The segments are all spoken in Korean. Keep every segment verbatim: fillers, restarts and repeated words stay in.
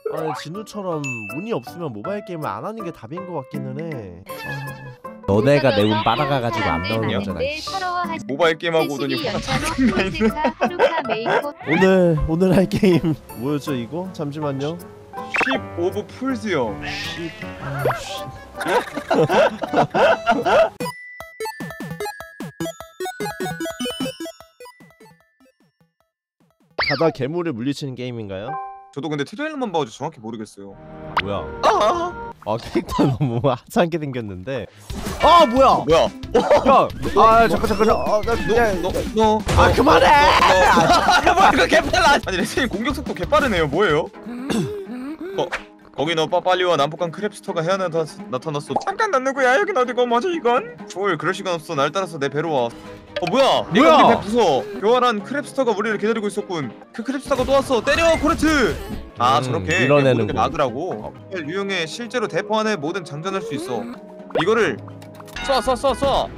아니 진우처럼 운이 없으면 모바일 게임을 안 하는 게 답인 것 같기는 해. 아... 너네가 내 운 빨아가가지고 안 나오는 거잖아. 모바일 게임하고 오더니 화가 짜증나 있네. 오늘 오늘 할 게임 뭐였죠 이거? 잠시만요. Ship of Fools요. 가다 괴물을 물리치는 게임인가요? 저도 근데 트레일러만 봐도 정확히 모르겠어요. 뭐야? 아, 아 캐릭터 너무 하찮게 생겼는데. 아 뭐야? 어, 뭐야? 야, 아 잠깐 잠깐. 아, 나 그냥 너, 아 그만해. 아, 이거 개빨라. 아니 레슨님 공격 속도 개빠르네요. 뭐예요? 어, 거기 너 빨리와 남북한 크랩스터가 해안에 나타났어. 잠깐 난 누구야? 여긴 어디고 뭐지 이건? 조일 그럴 시간 없어. 날 따라서 내 배로 와. 어 뭐야? 뭐야? 우리 배 부숴. 교활한 크랩스터가 우리를 기다리고 있었군. 그 크랩스터가 또 왔어. 때려 코레트. 아 음, 저렇게 밀어내는 게 거. 막으라고. 을 유용해. 실제로 대포 안에 뭐든 장전할 수 있어. 이거를 쏴 쏴 쏴 쏴.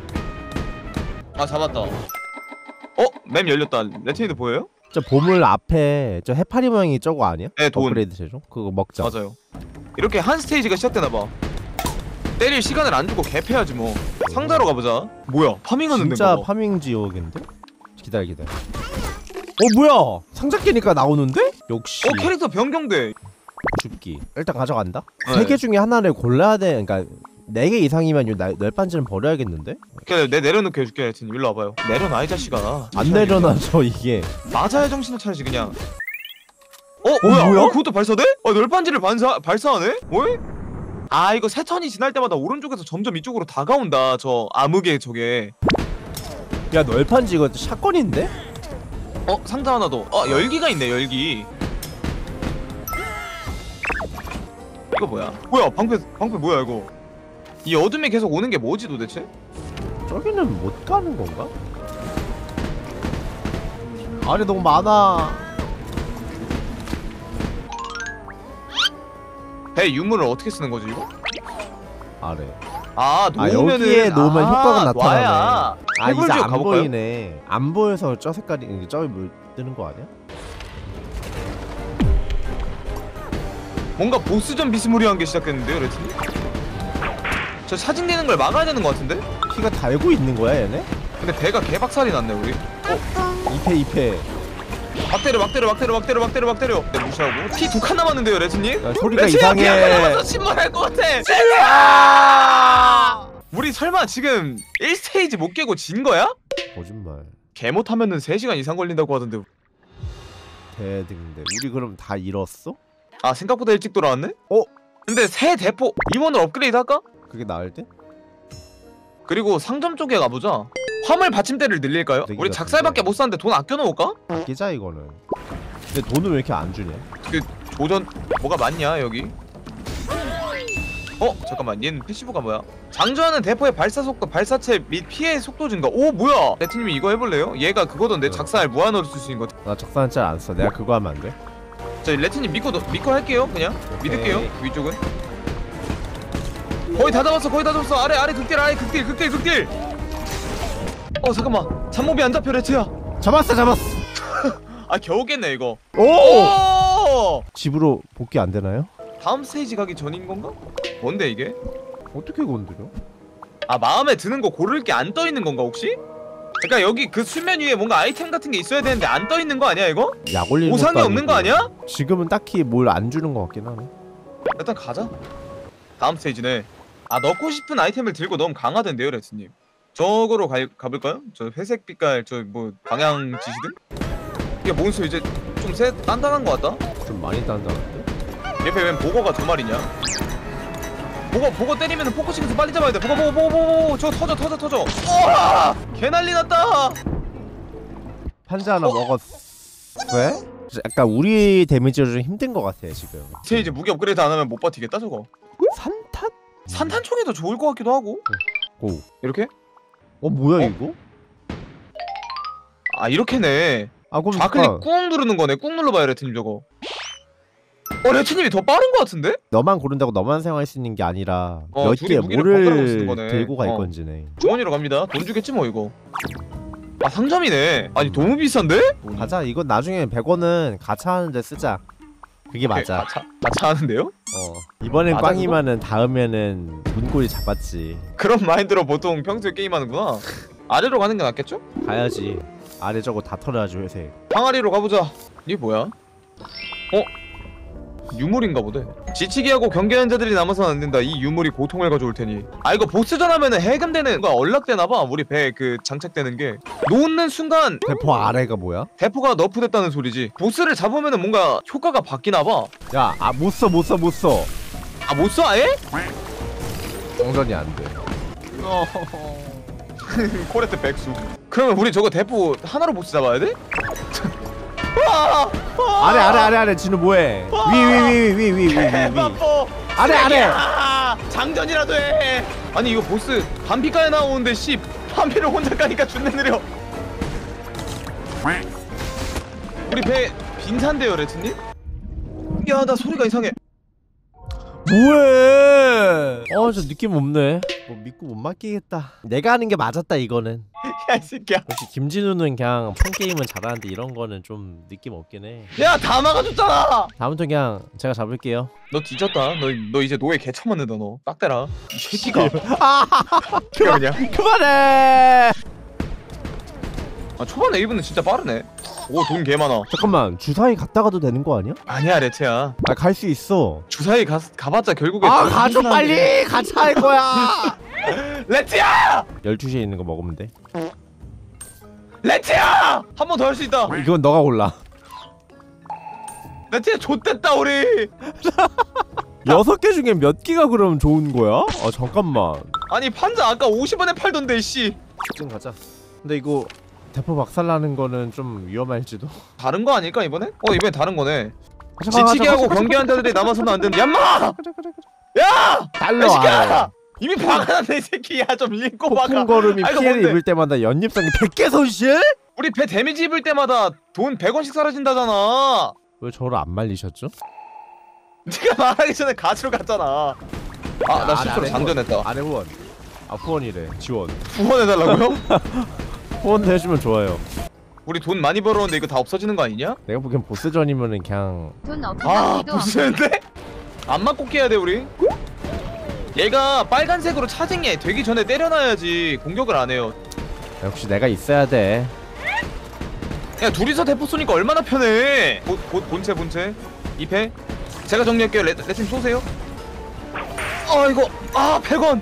아 잡았다. 어? 맵 열렸다. 레티니드 보여요? 저 보물 앞에 저 해파리 모양이 저거 아니야? 네, 돈. 업그레이드 제조? 그거 먹자. 맞아요. 이렇게 한 스테이지가 시작되나봐. 때릴 시간을 안 주고 개패야지 뭐. 상자로 가보자. 뭐야 파밍하는 진짜 데인가 봐. 파밍 지옥인데? 기다려 기다려. 어 뭐야? 상자 깨니까 나오는데? 역시 어 캐릭터 변경돼. 죽기. 일단 가져간다. 네. 세 개 중에 하나를 골라야 돼. 그러니까 네 개 이상이면 이 널빤지는 버려야겠는데? 그래 내 내려놓게 해줄게. 레티니 일로 와봐요. 내려놔 이 자식아. 안 내려놔서 이게. 맞아야 정신을 차리지 그냥. 어 뭐야? 뭐야? 어, 그것도 발사돼? 어 널빤지를 반사 발사하네? 뭐해? 아 이거 세 턴이 지날 때마다 오른쪽에서 점점 이쪽으로 다가온다. 저 암흑의 저게. 야 널판지 이거 샷건인데? 어 상자 하나 더. 어 열기가 있네 열기. 이거 뭐야? 뭐야 방패 방패 뭐야 이거? 이 어둠이 계속 오는 게 뭐지 도대체? 저기는 못 가는 건가? 아니 너무 많아. 배 유물을 어떻게 쓰는 거지 이거? 아래. 아 아 놓으면은 여기에 놓으면 아, 효과가 나타나네. 놔야. 아 이제 해골지옥 안 가볼까요? 보이네. 안 보여서 저 색깔이 저기 물 뜨는 거 아니야? 뭔가 보스전 비스무리한 게 시작됐는데요 레트님? 저 사진되는 걸 막아야 되는 거 같은데? 피가 달고 있는 거야 얘네? 근데 배가 개박살이 났네 우리. 어? 이패 이패. 막 때려 막 때려 막 때려 막 때려 막 때려 막 때려. 네, 무시하고 피 두 칸 남았는데요 레트님? 야, 소리가 이상해. 침몰할 것 같아. 우리 설마 지금 일 스테이지 못 깨고 진 거야? 거짓말. 개 못하면은 세 시간 이상 걸린다고 하던데. 대등대. 우리 그럼 다 잃었어? 아 생각보다 일찍 돌아왔네? 어? 근데 새 대포 임원을 업그레이드 할까? 그게 나을 때? 그리고 상점 쪽에 가보자. 화물 받침대를 늘릴까요? 되게 우리 같은데. 작살밖에 못 사는데 돈 아껴놓을까? 깨자 이거는. 근데 돈을 왜 이렇게 안 주냐? 그 조전 뭐가 많냐 여기? 어? 잠깐만 얘는 패시브가 뭐야? 장전하는 대포의 발사 속도, 발사체 및 피해 속도 증가. 오 뭐야? 레트님이 이거 해볼래요? 얘가 그거던데 네. 작살 무한으로 쓸 수 있는 거. 나 적사는 잘 안 써. 내가 그거 하면 안 돼? 자 레트님 믿고 믿고 할게요 그냥. 오케이. 믿을게요 위쪽은. 거의 다 잡았어 거의 다 잡았어. 아래 아래 극딜 아래 극딜 극딜 극딜. 어 잠깐만 잠몹이 안 잡혀 레트야. 잡았어 잡았어. 아 겨우 깼네 이거. 오! 오! 집으로 복귀 안 되나요? 다음 스테이지 가기 전인 건가? 뭔데 이게? 어떻게 건드려? 아 마음에 드는 거 고를 게 안 떠 있는 건가 혹시? 그러니까 여기 그 수면 위에 뭔가 아이템 같은 게 있어야 되는데 안 떠 있는 거 아니야 이거? 약 올리는 보상이 것도 없는 거 아니고. 아니야? 지금은 딱히 뭘 안 주는 것 같긴 하네. 일단 가자. 다음 스테이지네. 아 넣고 싶은 아이템을 들고 너무 강하던데요 레트님. 저거로 가, 가볼까요? 저 회색 빛깔 저 뭐 방향 지시등? 이게 몬스터 이제 좀 세 단단한 거 같다? 좀 많이 단단한데? 옆에 웬 보거가 두 마리냐? 보거 보거 때리면은 포커싱해서 빨리 잡아야 돼. 보거 보거 보거 보거 저거 터져 터져 터져. 우와! 개 난리 났다. 판자 하나 어? 먹었어. 왜? 약간 우리 데미지가 좀 힘든 것 같아 지금. 쟤 이제 무기 업그레이드 안 하면 못 버티겠다 저거. 산탄? 산탄총이 더 좋을 것 같기도 하고. 고. 이렇게? 어 뭐야 어? 이거? 아 이렇게네. 아 그럼 좌클릭 잠깐. 꾹 누르는 거네. 꾹 눌러봐요 레트님 저거. 어 레트님이 더 빠른 것 같은데? 너만 고른다고 너만 사용할 수 있는 게 아니라 어, 몇 둘이 개 무기를 번갈아가면서 쓰는 뭐를 거네. 들고 갈 어. 건지네. 주머니로 갑니다. 돈 주겠지 뭐 이거. 아 상점이네. 아니 너무 비싼데? 가자. 이건 나중에 백 원은 가차하는데 쓰자. 그게 맞아. 마차, 마차 하는데요? 어 이번엔 맞아, 꽝이면은 다음에는 문고리 잡았지. 그런 마인드로 보통 평소에 게임하는구나. 아래로 가는 게 낫겠죠? 가야지. 아래 저거 다 털어야지 회색. 항아리로 가보자. 이게 뭐야? 어? 유물인가 보대. 지치기하고 경계하는 자들이 남아서는 안 된다. 이 유물이 고통을 가져올 테니. 아 이거 보스전 하면은 해금되는 거 연락되나봐. 우리 배에 그 장착되는 게 놓는 순간 대포 아래가 뭐야? 대포가 너프됐다는 소리지. 보스를 잡으면은 뭔가 효과가 바뀌나봐. 야, 아 못 써 못 써 못 써. 아 못 써 아예? 정전이 안 돼. 코레트 백수. 그러면 우리 저거 대포 하나로 보스 잡아야 돼? 와! 와! 아래 아래 아래 아래 진우 뭐해? 위 위 위 위 위 위 위 위. 개바보! 아래 아래. 아, 장전이라도 해. 아니 이거 보스 반피까지 나오는데 씨 반피를 혼자 까니까 존나 느려. 우리 배 빈산데요 레트님? 야 나 소리가 이상해. 뭐해? 어, 저 느낌 없네. 뭐 믿고 못 맡기겠다. 내가 하는 게 맞았다 이거는. 야 이 새끼야. 역시 김진우는 그냥 폰 게임은 잘하는데 이런 거는 좀 느낌 없긴 해. 야 다 막아줬잖아. 다음부터 그냥 제가 잡을게요. 너 뒤졌다. 너 너 이제 노예 개처맞는다 너. 딱 대라. 이 새끼가. 아, 그만 그냥. 그만해. 아 초반에 일 분은 진짜 빠르네. 오 돈 개 많아. 잠깐만 주사위 갔다 가도 되는 거 아니야? 아니야 레트야. 아 갈 수 있어. 주사위 가 가봤자 결국에. 아 가줘 빨리 같이 할 거야. 레트야. 열두 시에 있는 거 먹으면 돼. 레트야. 한 번 더 할 수 있다. 이건 너가 골라. 레트야 좆됐다 우리. 여섯 개 중에 몇 개가 그럼 좋은 거야? 아 잠깐만. 아니 판자 아까 오십 원에 팔던데 씨. 지금 가자. 근데 이거 대포 박살나는 거는 좀 위험할지도. 다른 거 아닐까 이번에? 어 이번엔 다른 거네. 가자, 가자, 지치기하고 가자, 가자, 경계한 자들이 남아서는 안 된다. 얌마! 가자, 가자, 가자. 야! 달러 이 아래. 새끼야! 이미 박아놨네 이 새끼야. 좀 읽고 박아. 폭풍 걸음이 아, 이거 피해를 뭔데? 입을 때마다 연잎상이 백 개 손실? 우리 배 데미지 입을 때마다 돈 백 원씩 사라진다잖아. 왜 저를 안 말리셨죠? 네가 말하기 전에 가지러 갔잖아. 아 나 아, 실수로 아래 장전했다. 아래 후원. 아 후원이래. 지원. 후원해달라고요? 후원도 해주면 좋아요. 우리 돈 많이 벌었는데 이거 다 없어지는 거 아니냐? 내가 보기엔 보스전이면은 그냥 돈 아 없어도 보스인데? 안 맞고 깨야 돼 우리. 얘가 빨간색으로 차징해. 되기 전에 때려놔야지 공격을 안 해요. 역시 내가 있어야 돼. 야 둘이서 대포 쏘니까 얼마나 편해. 보, 보, 본체 본체 이 패 제가 정리할게요. 레, 레팀 쏘세요. 아 이거 아 백 원.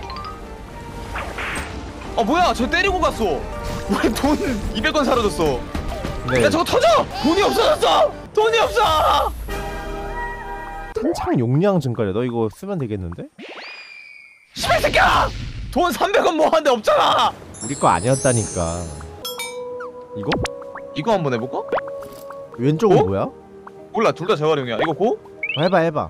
아 뭐야 저 때리고 갔어. 우리 돈 이백 원 사라졌어. 네. 야 저거 터져. 돈이 없어졌어. 돈이 없어. 탄창 용량 증가래. 너 이거 쓰면 되겠는데? 씨발 새끼야. 돈 삼백 원 모았는데 없잖아. 우리 거 아니었다니까. 이거? 이거 한번 해볼까? 왼쪽은 어? 뭐야? 몰라 둘 다 재활용이야. 이거 고? 어, 해봐 해봐.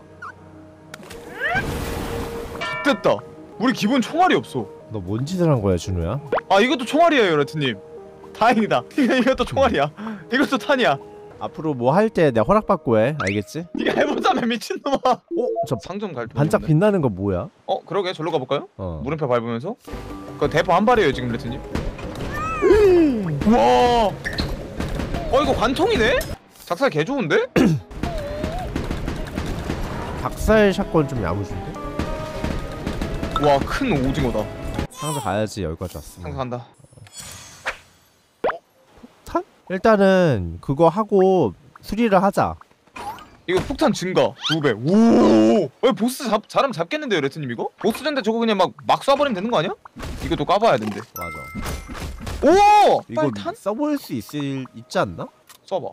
됐다. 우리 기본 총알이 없어. 너 뭔 짓을 한 거야 준우야? 아 이것도 총알이에요 레트님. 다행이다. 이것도 총알이야. 이것도 탄이야. 앞으로 뭐 할 때 내가 허락받고 해. 알겠지? 니가 해보자며 미친놈아. 어? 저 상점 갈 돈. 반짝 빛나는 거 뭐야? 어 그러게 절로 가볼까요? 어. 물음표 밟으면서. 그 대포 한 발이에요 지금 레트님. 우와. 어 이거 관통이네? 작살 개 좋은데? 박살 샷건 좀 야무진데? 와 큰 오징어다. 상자 가야지. 여기까지 왔어. 상상한다. 탄? 일단은 그거 하고 수리를 하자. 이거 폭탄 증가 두 배. 오. 왜 보스 잡 잘하면 잡겠는데요 레트님 이거? 보스전데 저거 그냥 막 막 쏴버리면 되는 거 아니야? 이것도 까봐야 된대. 맞아. 오. 이거 빨탄? 써볼 수 있을 있지 않나? 써봐.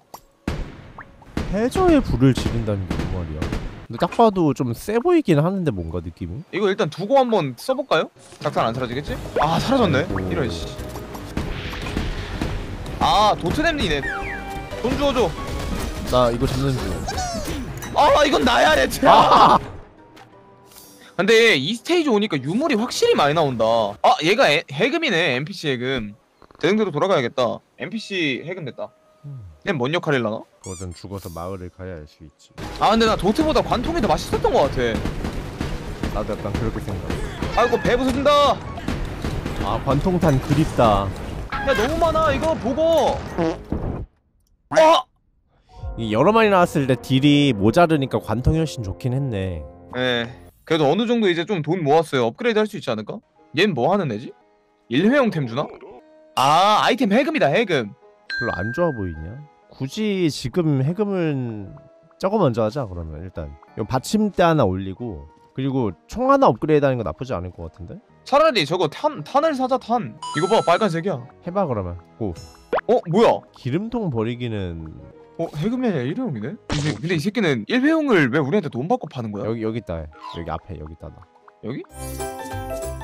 해저에 불을 지른다는 게 뭔 말이야? 근데 딱 봐도 좀 세 보이긴 하는데 뭔가 느낌이? 이거 일단 두고 한번 써볼까요? 작살 안 사라지겠지? 아 사라졌네. 아이고. 이런 씨. 아 도트nem리네. 돈 주워줘. 나 이거 잡는 중. 아 이건 나야 레트야. 아! 근데 이 스테이지 오니까 유물이 확실히 많이 나온다. 아 얘가 에, 해금이네. 엔피씨 해금. 대등대로 돌아가야겠다. 엔피씨 해금 됐다. 얘는 뭔 역할일라나? 그거는 죽어서 마을을 가야 알 수 있지. 아 근데 나 도트보다 관통이 더 맛있었던 것 같아. 나도 약간 그렇게 생각해. 아이고 배 부서진다. 아 관통탄 그립다. 야 너무 많아 이거 보고. 어? 이 여러 마리 나왔을 때 딜이 모자르니까 관통이 훨씬 좋긴 했네. 예. 그래도 어느 정도 이제 좀 돈 모았어요. 업그레이드 할 수 있지 않을까? 얘는 뭐 하는 애지? 일회용 템 주나? 아 아이템 해금이다 해금. 별로 안 좋아 보이냐? 굳이 지금 해금은 저거 먼저 하자. 그러면 일단 이 받침대 하나 올리고 그리고 총 하나 업그레이드 하는 거 나쁘지 않을 것 같은데? 차라리 저거 탄, 탄을 사자 탄. 이거 봐 빨간색이야. 해봐 그러면. 고. 어 뭐야? 기름통 버리기는 어 해금이 아니라 일회용이네? 근데, 근데 이 새끼는 일회용을 왜 우리한테 돈 받고 파는 거야? 여기 여기 있다. 여기 앞에 여기 있다 나. 여기?